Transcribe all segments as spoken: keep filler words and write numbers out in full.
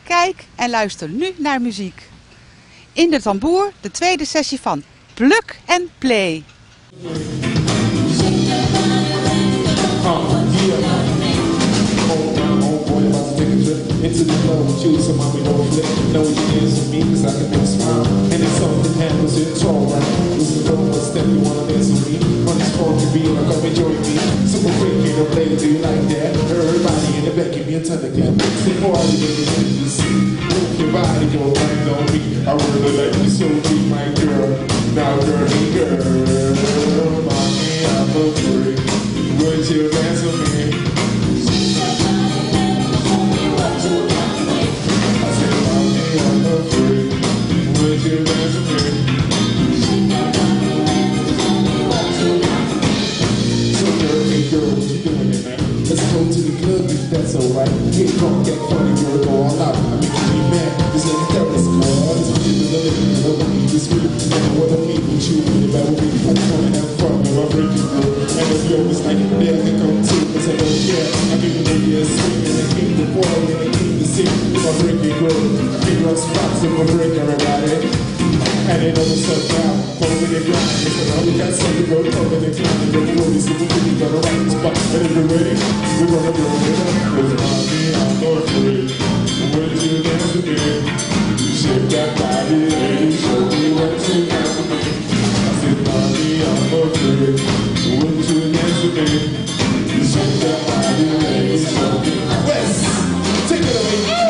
Kijk en luister nu naar muziek. In de tamboer de tweede sessie van Plug and Play. Into the flow with you, so mommy don't flip. Know what you dance with me, cause I can make you smile. And it's something happens, it's alright. Listen to one step, you wanna dance with me. On this funky beat, like come and join me. Super freaky, the play, do you like that? Everybody in the back, give me a ton of clap. Say party, make it easy to see. Move your body, go right on me. I really like you so deep, my girl. Now, girlie, girl, mommy, I'm a freak. Would you dance with me? That's alright. Get drunk, get funny, girl, go all out. I make you be mad. This ain't a terrorist squad. This is people that live in the way. This week, I know what I mean with you. The bad with me, I just wanna have fun. If I break you, girl. And if you're always like, yeah, I can come too. Cause I don't care. I give you the yes, sweet. And I keep the boy, and I keep the seat. If I break you, girl, I figure out spots if I break everybody. And they know what's up now. Follow me, they grind. Listen, all we got something to go over the climb. And don't worry, so we really got a right spot. And if you're ready, we're gonna go it up. Cause mommy, I'm going for it. Would you dance with me? Shake that body, lady. Show me what you got for me. I said, mommy, I'm going for it. Would you dance with me? Shake that body, lady. Show me. West, take it away.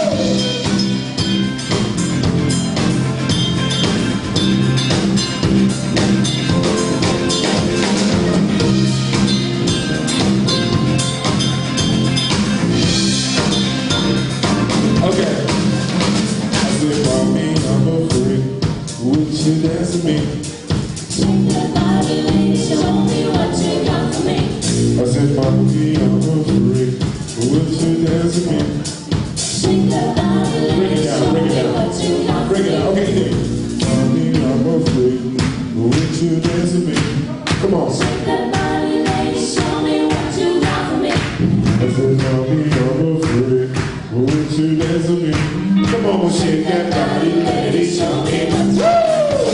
You dance with me. Shake that body, lady, show me what you got for me. I said, mommy, I'm a freak. Would you dance with me? Shake that body, lady, show me what you got for me. Bring it out, okay, mommy, I'm a freak. Would you dance with me? Come on. Shake that body, lady, show me what you got for me. I said, mommy, I'm a freak. Would you dance with me? Come on, shake that body, lady, show me what you got.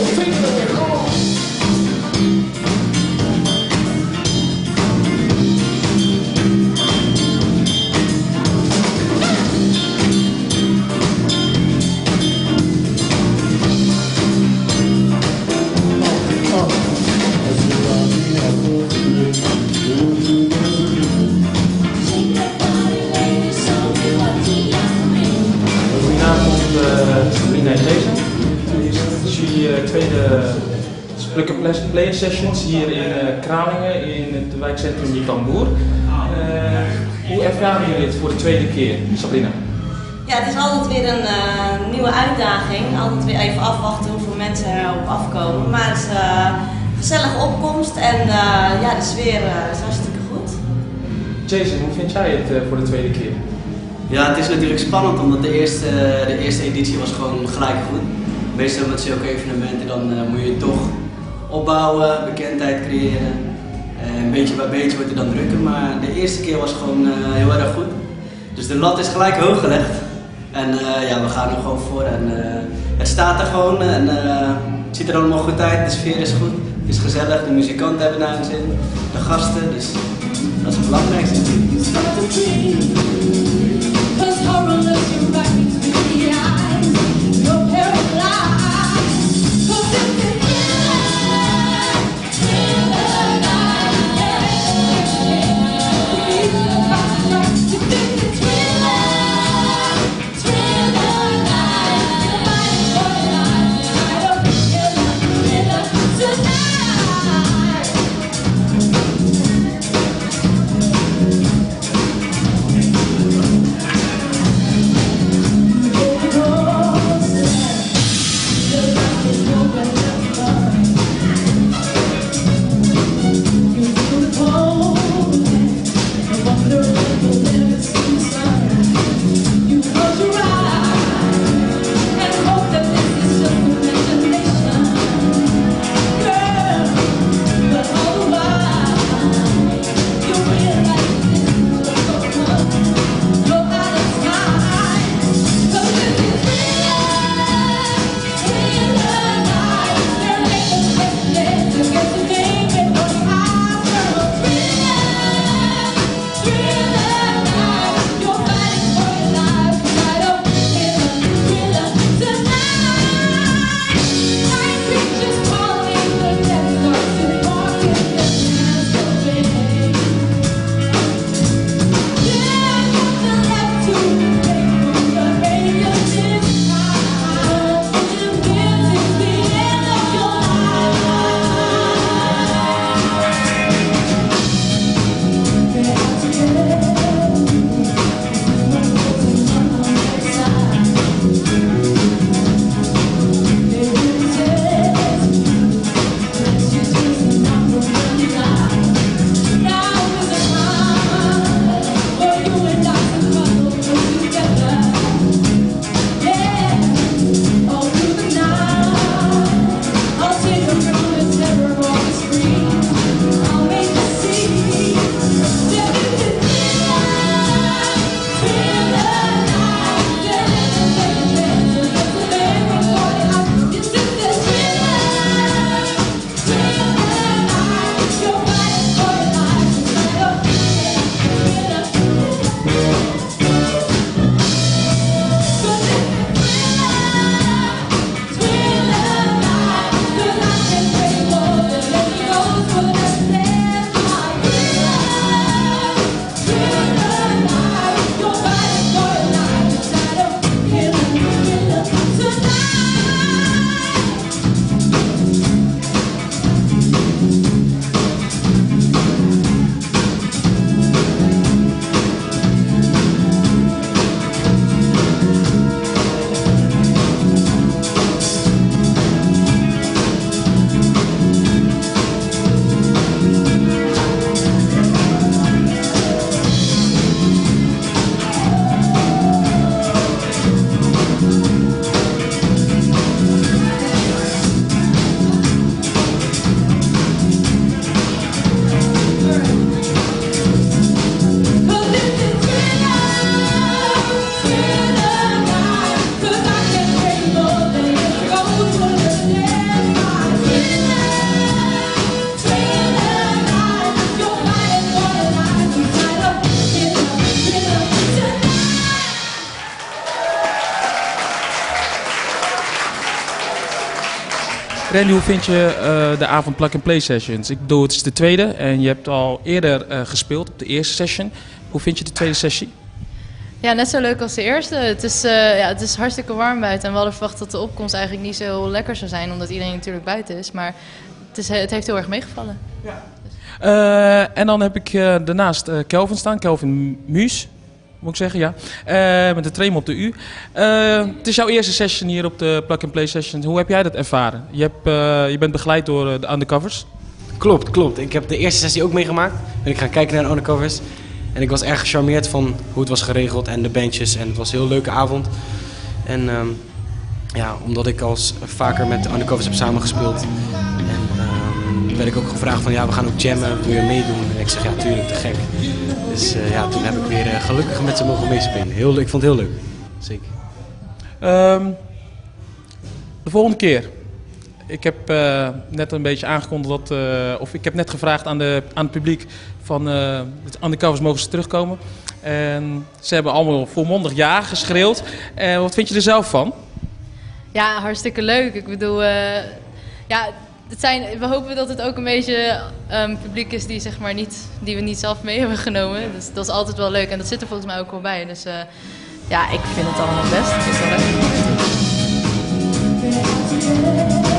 Plug and Play sessions hier in uh, Kralingen, in het wijkcentrum De Tamboer. Uh, hoe ervaren jullie dit voor de tweede keer, Sabrina? Ja, het is altijd weer een uh, nieuwe uitdaging. Altijd weer even afwachten hoeveel mensen erop afkomen. Maar het is uh, een gezellige opkomst en uh, ja, de sfeer uh, is hartstikke goed. Jason, hoe vind jij het uh, voor de tweede keer? Ja, het is natuurlijk spannend omdat de eerste, de eerste editie was gewoon gelijk goed. Meestal met zulke evenementen dan uh, moet je toch opbouwen, bekendheid creëren. En beetje bij beetje wordt het dan drukker, maar de eerste keer was gewoon uh, heel erg goed. Dus de lat is gelijk hoog gelegd. En uh, ja, we gaan er gewoon voor en uh, het staat er gewoon en uh, het ziet er allemaal goed uit, de sfeer is goed, het is gezellig, de muzikanten hebben naar hun zin, de gasten, dus dat is het belangrijkste. Randy, hoe vind je uh, de avond plug-and-play sessions? Ik bedoel, het is de tweede en je hebt al eerder uh, gespeeld op de eerste session. Hoe vind je de tweede sessie? Ja, net zo leuk als de eerste. Het is, uh, ja, het is hartstikke warm buiten en we hadden verwacht dat de opkomst eigenlijk niet zo lekker zou zijn, omdat iedereen natuurlijk buiten is. Maar het, is, het heeft heel erg meegevallen. Ja. Uh, en dan heb ik uh, daarnaast uh, Kelvin staan, Kelvin Muus, moet ik zeggen, ja. Uh, met de trem op de U. Uh, het is jouw eerste session hier op de plug-and-play session. Hoe heb jij dat ervaren? Je, hebt, uh, je bent begeleid door uh, de undercovers. Klopt, klopt. Ik heb de eerste sessie ook meegemaakt. Ben ik gaan kijken naar de undercovers. En ik was erg gecharmeerd van hoe het was geregeld en de bandjes. En het was een heel leuke avond. En um, ja, omdat ik al vaker met de undercovers heb samengespeeld. En um, werd ik ook gevraagd van ja, we gaan ook jammen, wil je meedoen? En ik zeg ja, tuurlijk, te gek. Dus uh, ja, toen heb ik weer uh, gelukkig met ze mogen meespelen. Heel, ik vond het heel leuk, zeker. Um, de volgende keer. Ik heb uh, net een beetje aangekondigd dat, uh, of ik heb net gevraagd aan, de, aan het publiek van uh, de undercovers mogen ze terugkomen. En ze hebben allemaal volmondig ja geschreeuwd. Uh, wat vind je er zelf van? Ja, hartstikke leuk. Ik bedoel, uh, ja, het zijn, we hopen dat het ook een beetje um, publiek is die, zeg maar, niet, die we niet zelf mee hebben genomen. Dus dat is altijd wel leuk en dat zit er volgens mij ook wel bij. Dus uh, ja, ik vind het allemaal best. Het is wel leuk.